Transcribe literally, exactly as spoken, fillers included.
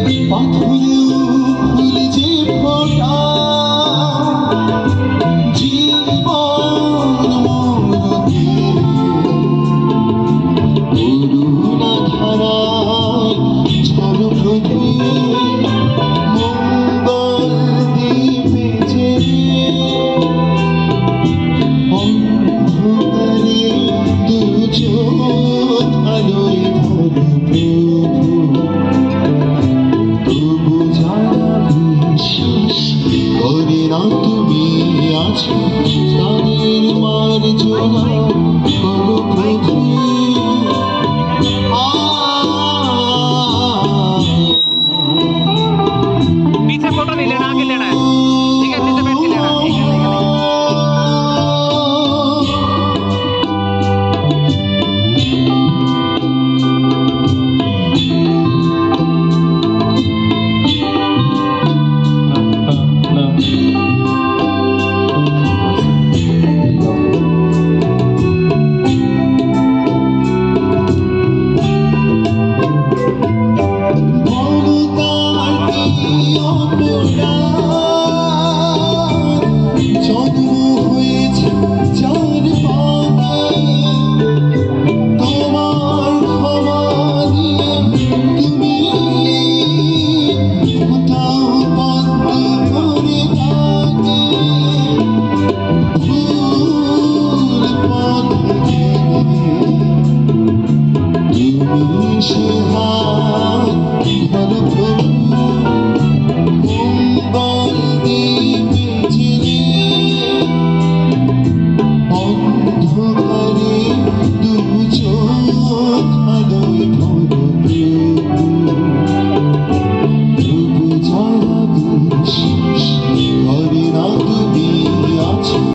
পাথরেও ফুল যে ফোটা জীবন মরতে করুণা ধারায় চলো প্রভু মঙ্গল দ্বীপে জেলে অন্ধকারে দুচোখ আলোয় ভরো প্রভু তবু যারা বিশ্বাস করে না তুমি আছো তাদের মার্জনা করো প্রভু पीछे फोटो नहीं लेना, आगे लेना है। ठीक है, नीचे बैठ के लेना है। Oh